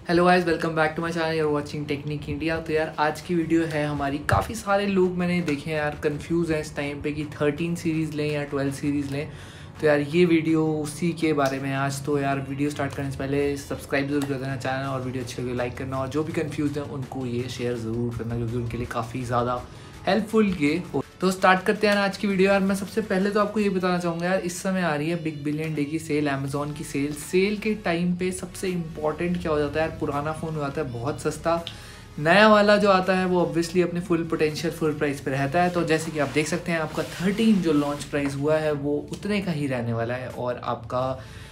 Hello guys, welcome back to my channel. You're watching technique India. तो यार आज की वीडियो है हमारी। काफ़ी सारे लोग मैंने देखे हैं यार, कंफ्यूज हैं इस टाइम पे कि 13 सीरीज़ लें या 12 सीरीज़ लें। तो यार ये वीडियो उसी के बारे में है आज। तो यार वीडियो स्टार्ट करने से पहले सब्सक्राइब जरूर कर देना चैनल, और वीडियो अच्छी लगे लाइक करना, और जो भी कंफ्यूज हैं उनको ये शेयर ज़रूर करना क्योंकि उनके लिए काफ़ी ज़्यादा हेल्पफुल ये हो। तो स्टार्ट करते हैं आज की वीडियो। यार मैं सबसे पहले तो आपको ये बताना चाहूँगा यार, इस समय आ रही है बिग बिलियन डे की सेल, अमेजोन की सेल। सेल के टाइम पे सबसे इम्पॉर्टेंट क्या हो जाता है यार, पुराना फ़ोन हो जाता है बहुत सस्ता, नया वाला जो आता है वो ऑब्वियसली अपने फुल पोटेंशियल फुल प्राइस पे रहता है। तो जैसे कि आप देख सकते हैं, आपका 13 जो लॉन्च प्राइस हुआ है वो उतने का ही रहने वाला है, और आपका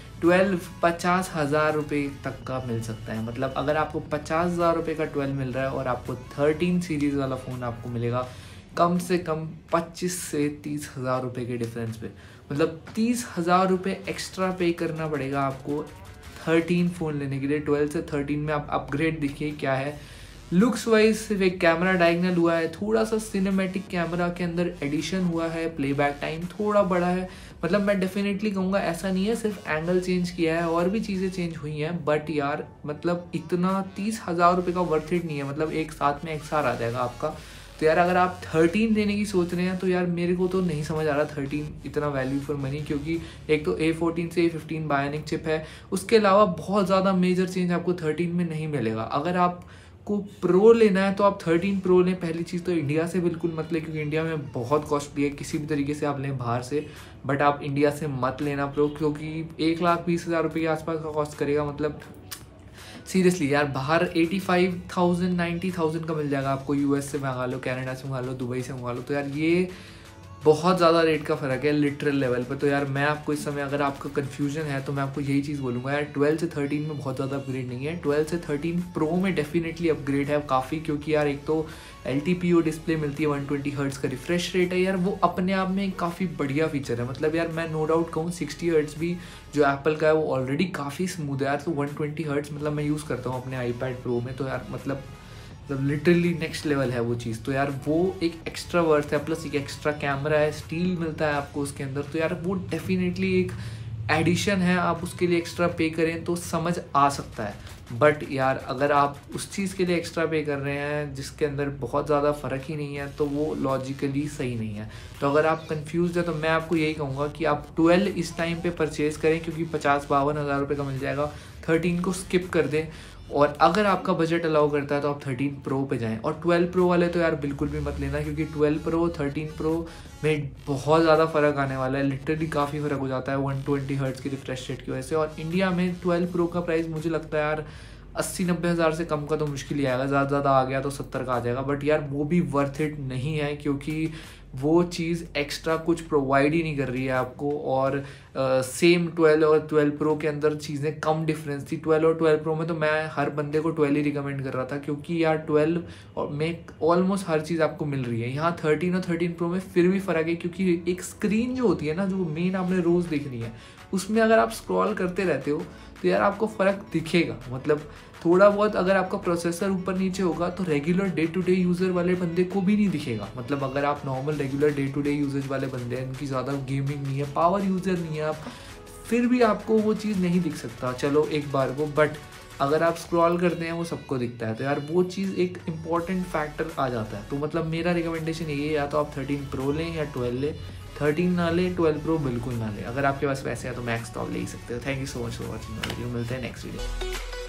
12 50,000 रुपये तक का मिल सकता है। मतलब अगर आपको 50,000 रुपये का 12 मिल रहा है और आपको 13 सीरीज़ वाला फ़ोन आपको मिलेगा कम से कम 25 से 30,000 रुपये के डिफरेंस पे। मतलब 30,000 रुपये एक्स्ट्रा पे करना पड़ेगा आपको 13 फ़ोन लेने के लिए। 12 से 13 में आप अपग्रेड देखिए क्या है। लुक्स वाइज सिर्फ एक कैमरा डायगनल हुआ है, थोड़ा सा सिनेमैटिक कैमरा के अंदर एडिशन हुआ है, प्लेबैक टाइम थोड़ा बड़ा है। मतलब मैं डेफिनेटली कहूँगा ऐसा नहीं है सिर्फ एंगल चेंज किया है, और भी चीज़ें चेंज हुई हैं, बट यार मतलब इतना 30,000 रुपये का वर्थ इट नहीं है। मतलब एक साथ में XR आ जाएगा आपका। तो यार अगर आप 13 देने की सोच रहे हैं तो यार मेरे को तो नहीं समझ आ रहा 13 इतना वैल्यू फॉर मनी, क्योंकि एक तो A14 से A15 बायोनिक चिप है, उसके अलावा बहुत ज़्यादा मेजर चेंज आपको 13 में नहीं मिलेगा। अगर आप को प्रो लेना है तो आप 13 प्रो लें। पहली चीज़ तो इंडिया से बिल्कुल मत लें, क्योंकि इंडिया में बहुत कॉस्टली है। किसी भी तरीके से आप लें बाहर से, बट आप इंडिया से मत लेना प्रो, क्योंकि 1,20,000 रुपये के आसपास का कॉस्ट करेगा। मतलब सीरियसली यार, बाहर 85,000 90,000 का मिल जाएगा आपको। US से मंगा लो, कनाडा से मंगा लो, दुबई से मंगा लो। तो यार ये बहुत ज़्यादा रेट का फ़र्क है लिटरल लेवल पर। तो यार मैं आपको इस समय, अगर आपका कन्फ्यूजन है तो मैं आपको यही चीज़ बोलूँगा यार, 12 से 13 में बहुत ज़्यादा अपग्रेड नहीं है। 12 से 13 प्रो में डेफिनेटली अपग्रेड है काफ़ी, क्योंकि यार एक तो LTPO डिस्प्ले मिलती है, 120 हर्ट्ज़ का रिफ्रेश रेट है। यार वो अपने आप में काफ़ी बढ़िया फीचर है। मतलब यार मैं नो डाउट कहूँ 60 हर्ट्ज़ भी जो एप्पल का है वो ऑलरेडी काफ़ी स्मूथ है यार। तो 120 हर्ट्ज़ मतलब मैं यूज़ करता हूँ अपने iPad प्रो में, तो यार मतलब लिटरली नेक्स्ट लेवल है वो चीज़। तो यार वो एक एक्स्ट्रा वर्थ है, प्लस एक एक्स्ट्रा कैमरा है, स्टील मिलता है आपको उसके अंदर। तो यार वो डेफिनेटली एक एडिशन है, आप उसके लिए एक्स्ट्रा पे करें तो समझ आ सकता है। बट यार अगर आप उस चीज़ के लिए एक्स्ट्रा पे कर रहे हैं जिसके अंदर बहुत ज़्यादा फ़र्क ही नहीं है, तो वो लॉजिकली सही नहीं है। तो अगर आप कंफ्यूज है तो मैं आपको यही कहूँगा कि आप 12 इस टाइम पे परचेज़ करें, क्योंकि 50-52 हज़ार रुपये का मिल जाएगा। 13 को स्किप कर दें, और अगर आपका बजट अलाउ करता है तो आप 13 प्रो पे जाएं। और 12 प्रो वाले तो यार बिल्कुल भी मत लेना, क्योंकि 12 प्रो 13 प्रो में बहुत ज़्यादा फ़र्क आने वाला है। लिटरली काफ़ी फ़र्क हो जाता है 120 हर्ट्ज़ की रिफ्रेश रेट की वजह से। और इंडिया में 12 प्रो का प्राइस मुझे लगता है यार 80-90 हज़ार से कम का तो मुश्किल ही आएगा। ज़्यादा ज़्यादा आ गया तो 70 का आ जाएगा। बट यार वो भी वर्थ इट नहीं है, क्योंकि वो चीज़ एक्स्ट्रा कुछ प्रोवाइड ही नहीं कर रही है आपको। और सेम 12 और 12 प्रो के अंदर चीज़ें कम डिफरेंस थी। 12 और 12 प्रो में तो मैं हर बंदे को 12 ही रिकमेंड कर रहा था, क्योंकि यार 12 और में ऑलमोस्ट हर चीज़ आपको मिल रही है। यहाँ 13 और 13 प्रो में फिर भी फ़र्क है, क्योंकि एक स्क्रीन जो होती है ना, जो मेन आपने रोज़ देखनी है, उसमें अगर आप स्क्रॉल करते रहते हो तो यार आपको फ़र्क दिखेगा। मतलब थोड़ा बहुत अगर आपका प्रोसेसर ऊपर नीचे होगा तो regular day to day user वाले बंदे को भी नहीं दिखेगा। मतलब अगर आप normal regular day to day usage वाले बंदे हैं, उनकी ज़्यादा गेमिंग नहीं है, पावर यूज़र नहीं है आप, फिर भी आपको वो चीज़ नहीं दिख सकता चलो एक बार को। बट अगर आप स्क्रॉल करते हैं वो सबको दिखता है, तो यार वो चीज़ एक इम्पॉर्टेंट फैक्टर आ जाता है। तो मतलब मेरा रिकमेंडेशन यही है, या तो आप 13 प्रो लें या 12 लें। 13 ना लें, 12 प्रो बिल्कुल ना लें। अगर आपके पास पैसे हैं तो मैक्स तो आप ले ही सकते हो। Thank you so much for watching video. मिलते हैं नेक्स्ट वीडियो।